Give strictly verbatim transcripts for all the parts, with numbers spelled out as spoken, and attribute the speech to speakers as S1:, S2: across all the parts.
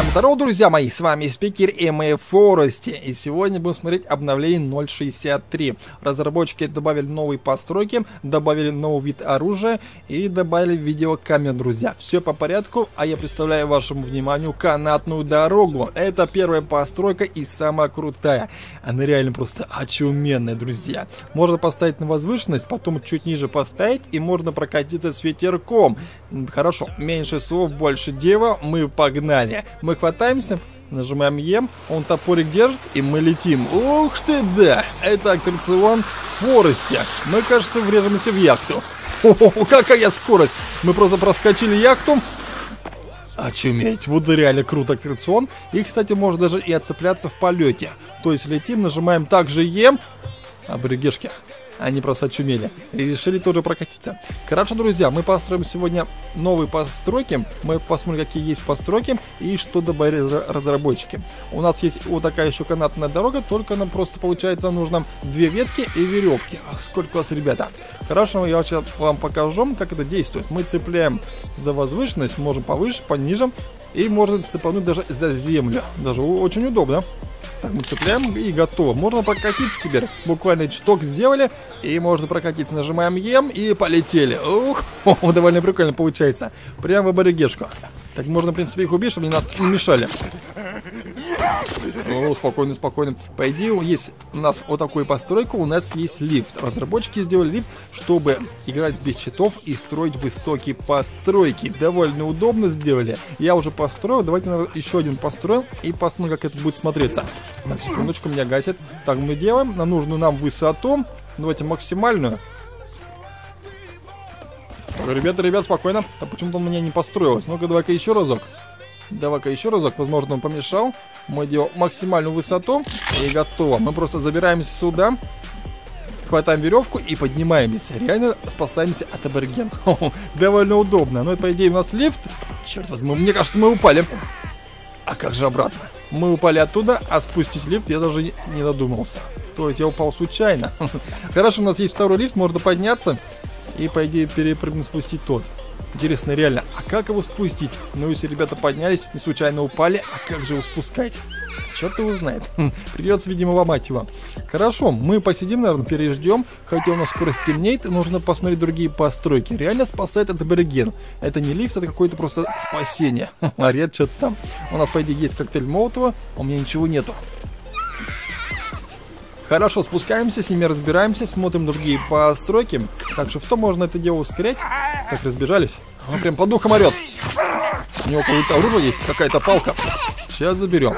S1: Здорово, друзья мои, с вами Спикер и мы в Форесте. И сегодня будем смотреть обновление ноль шестьдесят три. Разработчики добавили новые постройки, добавили новый вид оружия и добавили видеокамеру, друзья. Все по порядку, а я представляю вашему вниманию канатную дорогу. Это первая постройка и самая крутая. Она реально просто очуменная, друзья. Можно поставить на возвышенность, потом чуть ниже поставить и можно прокатиться с ветерком. Хорошо, меньше слов, больше дела, мы погнали. Мы хватаемся, нажимаем Е, он топорик держит, и мы летим. Ух ты, да! Это аттракцион в Форесте. Мы, кажется, врежемся в яхту. О, какая скорость! Мы просто проскочили яхту. Очуметь, вот реально круто аттракцион. И, кстати, можно даже и отцепляться в полете. То есть летим, нажимаем также Е. Абригешки. Они просто очумели и решили тоже прокатиться. Короче, друзья, мы построим сегодня новые постройки. Мы посмотрим, какие есть постройки и что добавили разработчики. У нас есть вот такая еще канатная дорога, только нам просто, получается, нужно две ветки и веревки. Ах, сколько у вас, ребята. Хорошо, я сейчас вам покажу, как это действует. Мы цепляем за возвышенность, можем повыше, пониже. И можно цепануть даже за землю. Даже очень удобно. Так, мы цепляем и готово. Можно прокатиться теперь. Буквально чуток сделали. И можно прокатиться. Нажимаем Е и полетели. Ух, довольно прикольно получается. Прямо в аборигешку. Так, можно, в принципе, их убить, чтобы не, не мешали. О, спокойно, спокойно. По идее, есть у нас вот такую постройку. У нас есть лифт. Разработчики сделали лифт, чтобы играть без читов и строить высокие постройки. Довольно удобно сделали. Я уже построил. Давайте, наверное, еще один построим и посмотрим, как это будет смотреться. Так, секундочку, меня гасит. Так, мы делаем на нужную нам высоту. Давайте максимальную. Ребята, ребят, спокойно. А почему-то он у меня не построилось. Ну-ка, давай-ка еще разок. Давай-ка еще разок. Возможно, он помешал. Мы делаем максимальную высоту. И готово. Мы просто забираемся сюда. Хватаем веревку и поднимаемся. Реально спасаемся от аборигена. Довольно удобно. Ну, это, по идее, у нас лифт. Черт возьми, мне кажется, мы упали. А как же обратно? Мы упали оттуда, а спустить лифт я даже не додумался. То есть я упал случайно. Хорошо, у нас есть второй лифт, можно подняться и, по идее, перепрыгнуть, спустить тот. Интересно, реально, а как его спустить? Ну, если ребята поднялись и случайно упали, а как же его спускать? Черт его знает. Придется, видимо, ломать его. Хорошо, мы посидим, наверное, переждем. Хотя у нас скоро стемнеет, нужно посмотреть другие постройки. Реально спасает этот абориген. Это не лифт, это какое-то просто спасение. Орет что-то там. У нас, по идее, есть коктейль Молотова, а у меня ничего нету. Хорошо, спускаемся, с ними разбираемся, смотрим другие постройки. Так, что можно это дело ускорять. Так, разбежались. Он прям по духам орет. У него какое-то оружие есть, какая-то палка. Сейчас заберем.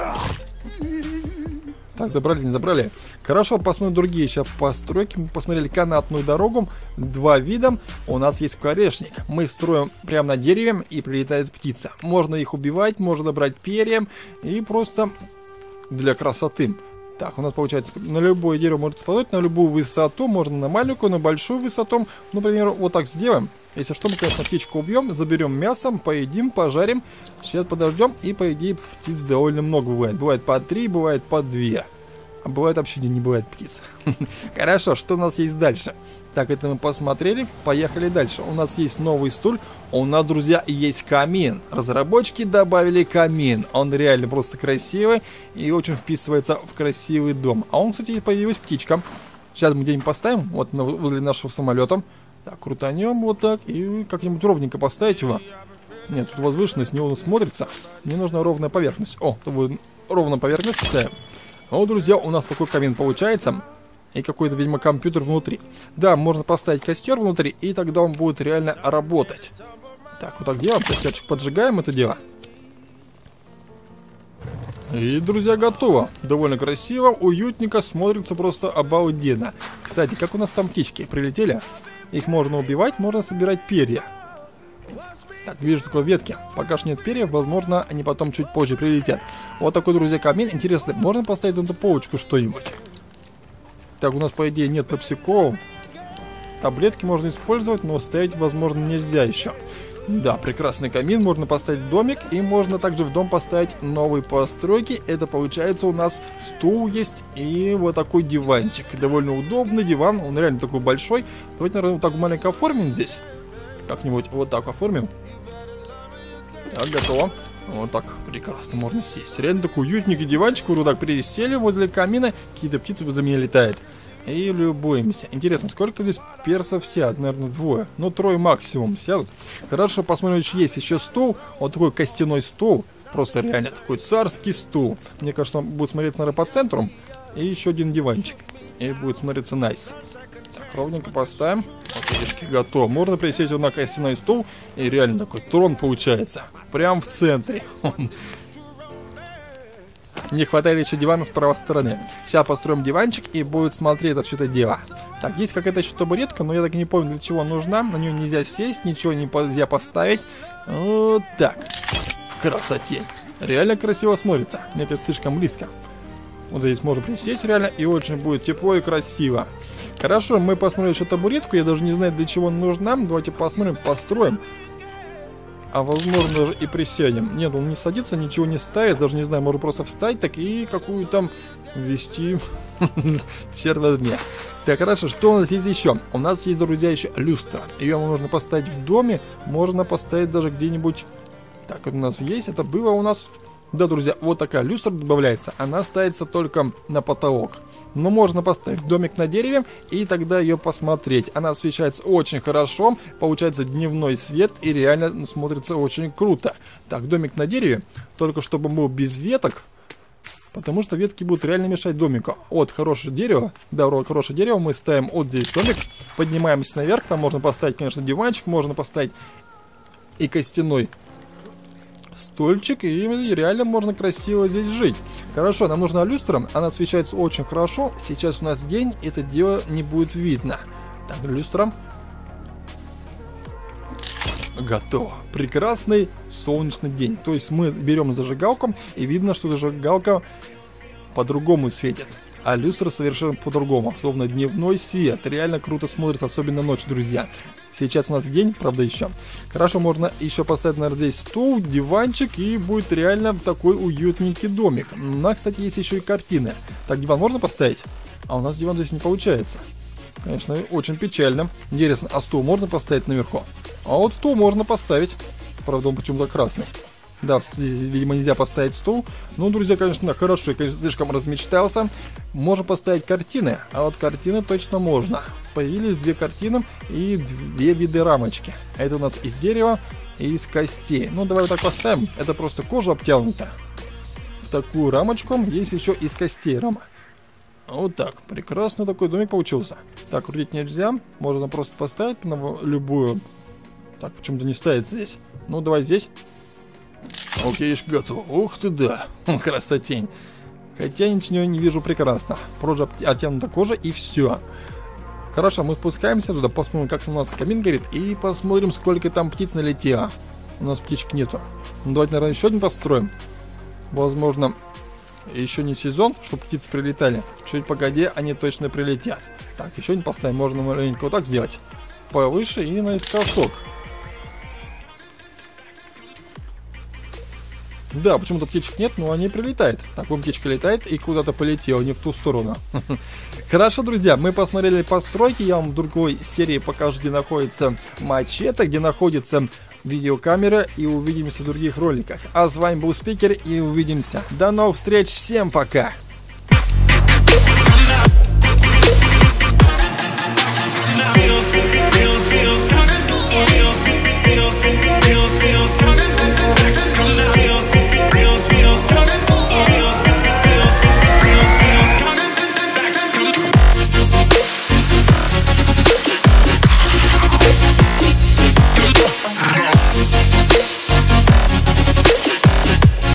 S1: Так, забрали, не забрали. Хорошо, посмотрим другие сейчас постройки. Мы посмотрели канатную дорогу. Два вида. У нас есть скворечник. Мы строим прямо на дереве и прилетает птица. Можно их убивать, можно брать перья. И просто для красоты. Так, у нас получается, на любое дерево может спадать, на любую высоту, можно на маленькую, на большую высоту. Например, вот так сделаем. Если что, мы, конечно, птичку убьем, заберем мясом, поедим, пожарим. Сейчас подождем, и, по идее, птиц довольно много бывает. Бывает по три, бывает по две. А бывает вообще не бывает птиц. Хорошо, что у нас есть дальше? Так, это мы посмотрели, поехали дальше. У нас есть новый стуль, у нас, друзья, есть камин. Разработчики добавили камин. Он реально просто красивый и очень вписывается в красивый дом. А он, кстати, появилась птичка. Сейчас мы где-нибудь поставим, вот возле нашего самолета. Так, крутанем вот так и как-нибудь ровненько поставить его. Нет, тут возвышенность, не он смотрится. Мне нужна ровная поверхность. О, тут будет ровная поверхность. Да. Вот, друзья, у нас такой камин получается. И какой-то, видимо, компьютер внутри. Да, можно поставить костер внутри, и тогда он будет реально работать. Так, вот так делаем, костерчик поджигаем это дело. И, друзья, готово. Довольно красиво, уютненько, смотрится просто обалденно. Кстати, как у нас там птички прилетели? Их можно убивать, можно собирать перья. Так, вижу только ветки. Пока что нет перьев, возможно, они потом чуть позже прилетят. Вот такой, друзья, камин. Интересно, можно поставить на эту полочку что-нибудь? Так, у нас, по идее, нет пепсикола. Таблетки можно использовать, но ставить, возможно, нельзя еще. Да, прекрасный камин. Можно поставить домик, и можно также в дом поставить новые постройки. Это, получается, у нас стул есть и вот такой диванчик. Довольно удобный диван, он реально такой большой. Давайте, наверное, вот так маленько оформим здесь. Как-нибудь вот так оформим. Так, готово. Вот так прекрасно можно сесть. Реально такой уютненький диванчик. Вот так присели возле камина. Какие-то птицы возле меня летают. И любуемся. Интересно, сколько здесь персов сядут? Наверное, двое. Ну, трое максимум сядут. Хорошо, посмотрим, что есть еще стол. Вот такой костяной стол. Просто реально такой царский стул. Мне кажется, он будет смотреться, наверное, по центру. И еще один диванчик. И будет смотреться найс. Так, ровненько поставим. Вот, видишки, готово. Можно присесть вот на костяной стул. И реально такой трон получается. Прям в центре. Не хватает еще дивана с правой стороны. Сейчас построим диванчик и будет смотреть это все это дело. Так, есть какая-то еще табуретка, но я так и не помню, для чего нужна. На нее нельзя сесть, ничего нельзя поставить. Вот так. Красотень. Реально красиво смотрится. Мне кажется, слишком близко. Вот здесь можно присесть реально, и очень будет тепло и красиво. Хорошо, мы посмотрим еще табуретку. Я даже не знаю, для чего она нужна. Давайте посмотрим, построим. А возможно даже и присядем. Нет, он не садится, ничего не ставит. Даже не знаю, можно просто встать так и какую там вести. Черт возьми. Так, хорошо, что у нас есть еще? У нас есть, друзья, еще люстра. Ее можно поставить в доме. Можно поставить даже где-нибудь. Так, вот у нас есть. Это было у нас. Да, друзья, вот такая люстра добавляется. Она ставится только на потолок. Но можно поставить домик на дереве и тогда ее посмотреть. Она освещается очень хорошо, получается дневной свет и реально смотрится очень круто. Так, домик на дереве, только чтобы был без веток, потому что ветки будут реально мешать домику. Вот хорошее дерево, да, хорошее дерево, мы ставим вот здесь домик, поднимаемся наверх, там можно поставить, конечно, диванчик, можно поставить и костяной стульчик, и реально можно красиво здесь жить. Хорошо, нам нужна люстра, она освещается очень хорошо. Сейчас у нас день, это дело не будет видно. Так, люстра. Готово. Прекрасный солнечный день. То есть мы берем зажигалку, и видно, что зажигалка по-другому светит. А люстра совершенно по-другому, словно дневной свет. Реально круто смотрится, особенно ночью, друзья. Сейчас у нас день, правда, еще. Хорошо, можно еще поставить, наверное, здесь стул, диванчик, и будет реально такой уютненький домик. У нас, кстати, есть еще и картины. Так, диван можно поставить? А у нас диван здесь не получается. Конечно, очень печально. Интересно, а стул можно поставить наверху? А вот стул можно поставить. Правда, он почему-то красный. Да, видимо, нельзя поставить стул. Ну, друзья, конечно, хорошо, я, конечно, слишком размечтался. Можно поставить картины, а вот картины точно можно. Появились две картины и две виды рамочки. Это у нас из дерева и из костей. Ну, давай вот так поставим. Это просто кожа обтянута. В такую рамочку есть еще из костей рама. Вот так. Прекрасно такой домик получился. Так, крутить нельзя. Можно просто поставить на любую. Так, почему-то не ставится здесь. Ну, давай здесь. Окей, готово. Ух ты, да. Красотень. Хотя ничего не вижу прекрасно. Просто оттянута кожа и все. Хорошо, мы спускаемся туда, посмотрим, как у нас камин горит. И посмотрим, сколько там птиц налетело. У нас птичек нету. Ну, давайте, наверное, еще один построим. Возможно, еще не сезон, чтобы птицы прилетали. Чуть погоди, они точно прилетят. Так, еще один поставим. Можно маленько вот так сделать. Повыше и наискосок. Да, почему-то птичек нет, но они прилетают. Так, вон птичка летает и куда-то полетела, не в ту сторону. Хорошо, друзья, мы посмотрели постройки. Я вам в другой серии покажу, где находится мачете, где находится видеокамера. И увидимся в других роликах. А с вами был Спикер, и увидимся. До новых встреч, всем пока!